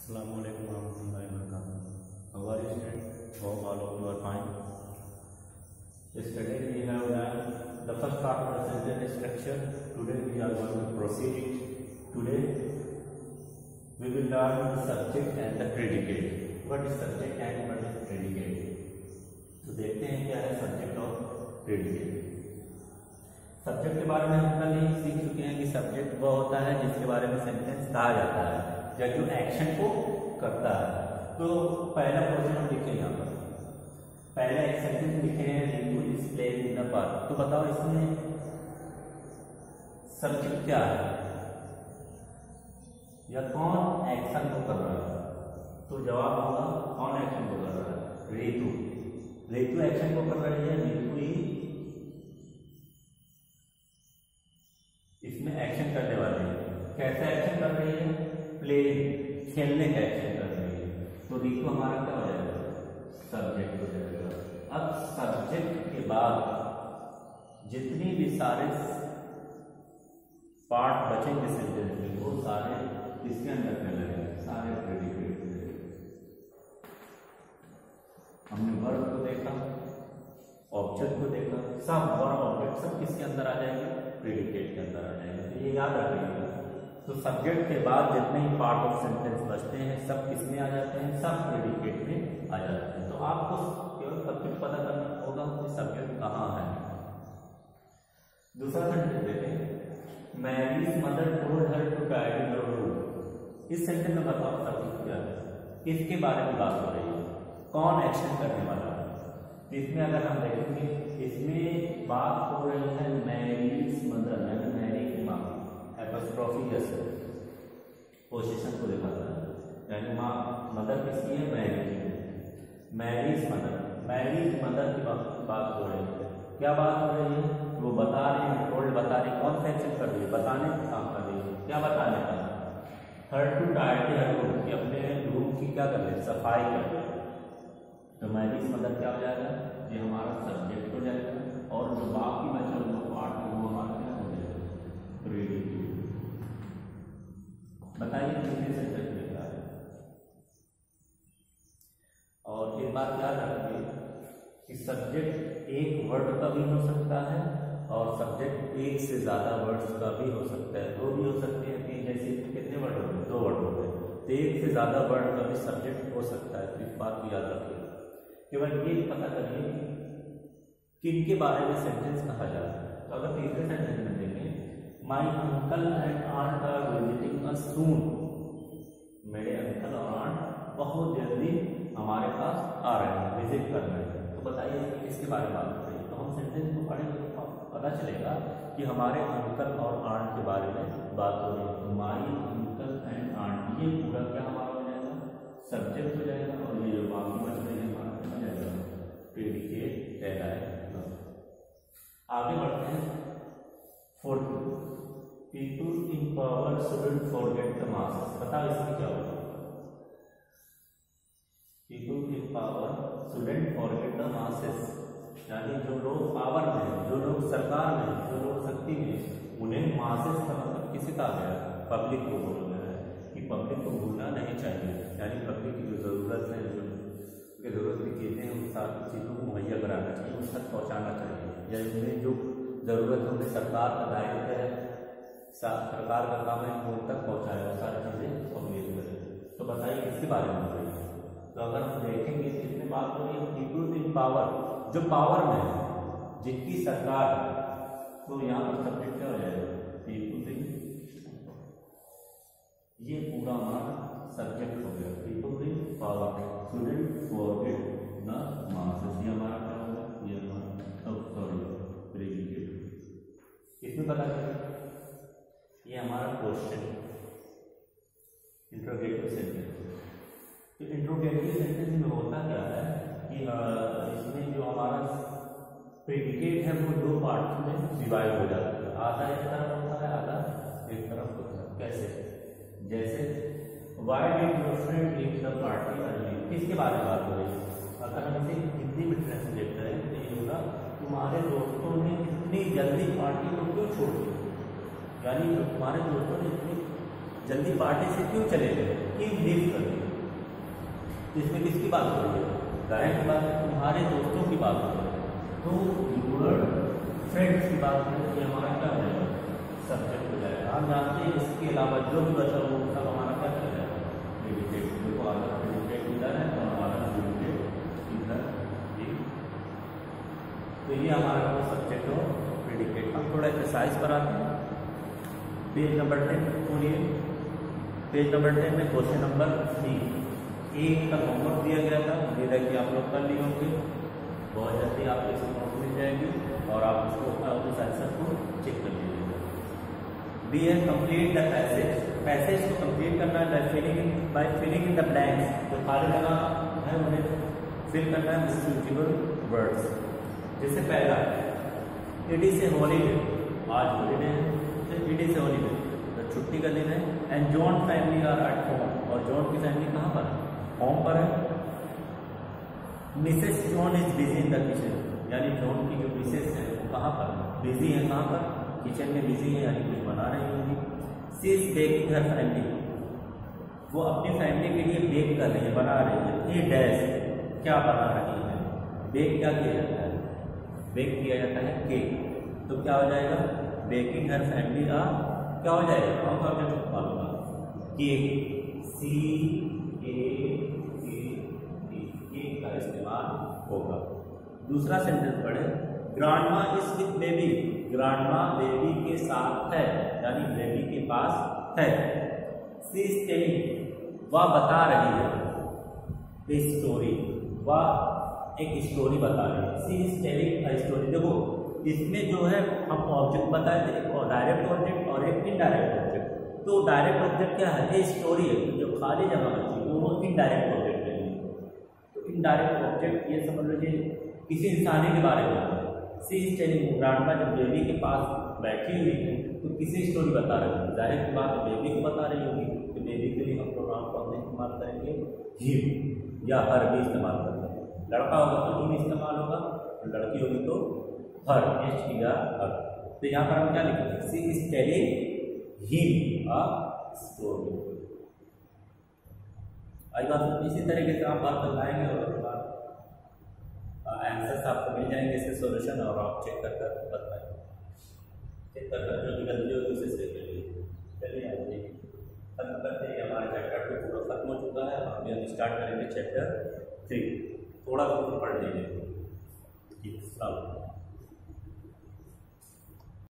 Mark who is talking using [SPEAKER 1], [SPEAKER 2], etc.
[SPEAKER 1] Assalamualaikum warahmatullahi wabarakatuh. How are you students? Hope all of you are fine. Yesterday we have done the first part of the sentence structure. Today we are going to proceed it. Today we will learn the subject and the predicate. What is subject and what is predicate? तो देखते हैं क्या है subject और predicate. Subject के बारे में हम कल ही सीख चुके हैं कि सब्जेक्ट वो होता है जिसके बारे में सेंटेंस कहा जाता है या जो एक्शन को करता है। तो पहला क्वेश्चन हम लिखे यहाँ पर, पहला एक सेंटेंस लिखे हैं Rinku is playing in the park. तो बताओ इसमें सब्जेक्ट क्या है या कौन एक्शन को कर रहा है? तो जवाब होगा कौन एक्शन को कर रहा है? रितु। रितु एक्शन को कर रही है। रितु ही इसमें एक्शन करने वाले हैं। कैसा एक्शन कर रही है? प्लेइंग, खेलने का एक्शन कर रही है। तो रितु हमारा क्या हो जाएगा? सब्जेक्ट हो जाएगा। अब सब्जेक्ट के बाद जितनी भी सारे पार्ट बचेंगे सेंटेंस में वो सारे किसके अंदर में लगेंगे? सारे प्रेडिकेट। हमने वर्ब को देखा, ऑब्जेक्ट को देखा, सब वर्ब ऑब्जेक्ट सब किसके अंदर आ जाएंगे? प्रेडिकेट के अंदर आ जाएंगे। तो ये याद रखिएगा। तो सब्जेक्ट के बाद जितने ही पार्ट ऑफ सेंटेंस बचते हैं सब किसमें आ जाते हैं? सब प्रेडिकेट में आ जाते हैं। तो आपको केवल सब्जेक्ट पता करना होगा कि सब्जेक्ट कहाँ है। दूसरा सेंटेंस देखें, Mary's mother told her to tidy the room. इस सेंटेंस में बताओ सब्जेक्ट क्या है, किसके बारे में बात हो रही है, कौन एक्शन करने वाला है? इसमें अगर हम देखेंगे इसमें बात हो रही है मैरीज मदर, यानी मैरी की माँ। एपोस्ट्रोफी जैसे पोजीशन को दिखाता है, यानी माँ मदर किसकी है? मैरी की। मैरीज मदर, मैरीज मदर की बात हो रही है। क्या बात हो रही है? वो बता रही है, टोल्ड बता रही है। कौन सा एक्शन कर रही है? बताने का काम कर रही है। क्या बताने का? Her to tidy her room, कि अपने रूम की क्या कर रही है? सफाई कर रही है। तो मैरीज मदर क्या हो जाएगा? ये हमारा सब्जेक्ट हो जाएगा। और जो बाकी बचा हुआ पार्ट है वो हमारा क्या हो जाएगा? प्रेडिकेट। बताइए कितने सेंटेंस लिखा है? और एक बात याद रखिए कि सब्जेक्ट एक वर्ड का भी हो सकता है और सब्जेक्ट एक से ज्यादा वर्ड्स का भी हो सकता है। दो भी हो सकते हैं, तीन, जैसे कितने वर्ड हो गए? दो वर्ड हो गए। तो एक से ज्यादा वर्ड का भी सब्जेक्ट हो सकता है। तो इस बात को याद रखिए। केवल ये पता करिए कि किनके बारे में सेंटेंस कहा जाता है। तो अगर तीसरे सेंटेंस में देखें, my uncle and aunt are visiting us soon. मेरे अंकल और आंट बहुत जल्दी हमारे पास आ रहे हैं, विजिट कर रहे हैं। तो बताइए किसके बारे में बात कर रही है? तो हम सेंटेंस को पढ़ेंगे तो पता चलेगा कि हमारे अंकल और आंट के बारे में बात हो रही है। माई अंकल एंड आंट, ये पूरा क्या हमारा हो जाएगा? सब्जेक्ट हो जाएगा। और ये जो बाकी बच रही है हमारा क्या हो जाएगा? प्रेडिकेट कहलाएगा। आगे बढ़ते हैं। 4 people in power shouldn't forget the masses. बताओ इसमें क्या होगा? People in power shouldn't forget the masses, यानी जो लोग पावर में, जो लोग सरकार में, जो लोग शक्ति में, उन्हें मासेस का मतलब किसे कहा गया? पब्लिक को बोला गया है कि पब्लिक को भूलना नहीं चाहिए। यानी पब्लिक की जो जरूरत है, जो जरूरत की चीजें हैं, उन सारी चीजों को मुहैया कराना चाहिए, उन तक पहुंचाना चाहिए। या इनमें जो जरूरत है उन्हें सरकार का दायित्व है, सरकार का काम है उन तक पहुंचाए, वो सारी चीजें पब्लिक करें। तो बताइए किसके बारे में हो रही है? तो अगर हम देखेंगे कितने बात हो रही है? पीपल इन पावर, जो पावर में है, जिनकी सरकार है। तो यहाँ पर सब्जेक्ट क्या हो जाएगा? पीपल इन, ये पूरा हमारा सब्जेक्ट हो गया। People in power shouldn't forget the masses, ये हमारा क्या होगा? ये हमारा सॉरी प्रेडिकेट। इसमें पता चला ये हमारा क्वेश्चन इंट्रोगेटिव सेंटेंस। तो इंट्रोगेटिव सेंटेंस में होता क्या है कि इसमें जो हमारा प्रेडिकेट है वो दो पार्ट में डिवाइड हो जाता है। आधा एक तरफ होता है, आधा एक तरफ होता है। कैसे? जैसे Why did your friend leave the party early? किसके बारे में बात हो रही है? अगर हम इसे हिंदी में ट्रांसलेट करें तो ये होगा, तुम्हारे दोस्तों ने इतनी जल्दी पार्टी को क्यों छोड़ दी? यानी जो तुम्हारे दोस्तों ने इतनी जल्दी पार्टी से क्यों चले गए, क्यों लीव कर दिए। तो इसमें किसकी बात हो रही है, डायरेक्ट बात है, तुम्हारे दोस्तों की बात हो रही है। तो यूर फ्रेंड्स की बात करें तो हमारा क्या हो जाएगा, सब्जेक्ट हो जाएगा। हम जानते हैं इसके अलावा जो भी बचा वो सब हमारा क्या कर जाएगा, प्रेडिकेट। देखो आपका प्रेडिकेट इधर है और हमारा प्रेडिकेट इधर भी। तो ये हमारा वो सब्जेक्ट और प्रेडिकेट। हम थोड़ा एक्सरसाइज पर आते हैं। पेज नंबर 10 खोलिए। पेज नंबर 10 में क्वेश्चन नंबर 3 एक का होमवर्क दिया गया था, उम्मीद है कि आप लोग कर लिए होंगे। बहुत जल्दी आपको इसकी नोट मिल जाएगी और आप उसको उस आंसर को चेक कर लीजिएगा। बी है कंप्लीट द पैसेज। पैसेज को कंप्लीट करना है by filling in the blanks. जो खाली जगह है उन्हें फिल करना है विद सूटेबल वर्ड्स। जैसे पहला इट इज ए हॉलीडे, आज हॉलीडे है तो इट इज ए हॉलीडे, तो छुट्टी का दिन है। And John family are at home, और जॉन की फैमिली कहाँ पर है, होम पर है। Mrs John is busy in the kitchen, यानी जॉन की जो मिसेस है वो कहाँ पर बिजी है, कहाँ पर, किचन में बिजी है, यानी कुछ बना रही होंगी। She is baking her family, वो अपनी फैमिली के लिए बेक कर रही है, बना रही है। ए डैश, क्या बना रही है, बेक क्या किया जाता है, बेक किया जाता है केक। तो क्या हो जाएगा, बेकिंग हर फैमिली आ क्या हो जाएगा, कौन सा ऑब्जेक्ट मालूम है, केक। सी ए केक का इस्तेमाल होगा। दूसरा सेंटेंस पढ़े, grandma is with baby, grandma baby के साथ है, यानी बेबी के पास है। सी इज टेलिंग, वह बता रही है स्टोरी, वह एक स्टोरी बता रही है। She is telling a story. देखो इसमें जो है हम ऑब्जेक्ट बताए थे, एक डायरेक्ट ऑब्जेक्ट और एक इनडायरेक्ट ऑब्जेक्ट। तो डायरेक्ट ऑब्जेक्ट क्या है, ये स्टोरी है, जो खाली जगह बची वो इनडायरेक्ट ऑब्जेक्ट है। तो इनडायरेक्ट ऑब्जेक्ट ये समझ लीजिए किसी इंसानी के बारे में। सी इज टेलिंग, ग्रांडमा जब बेबी के पास बैठी हुई है तो किसी स्टोरी बता रही है, जाहिर बात है बेबी को बता रही होगी। तो बेबी के लिए हम प्रोनाउन कौन सा इस्तेमाल करेंगे, हिम या हर भी इस्तेमाल करते हैं। लड़का होगा तो हिम इस्तेमाल होगा, लड़की होगी तो हर, एच या हर। तो यहाँ पर हम क्या लिखेंगे, she is telling him a story. आई बात। इसी तरीके से आप बात बताएंगे और उसके बाद आंसर्स आपको मिल जाएंगे, इसके सॉल्यूशन, और आप चेक कर कर बताएंगे, चेक कर कर जो भी गलती होगी उसे सही कर लीजिए। चलिए आइए खत्म करते हैं। हमारा चैप्टर 2 पूरा खत्म हो चुका है। हम अभी स्टार्ट करेंगे चैप्टर 3। थोड़ा बहुत पढ़ लीजिए।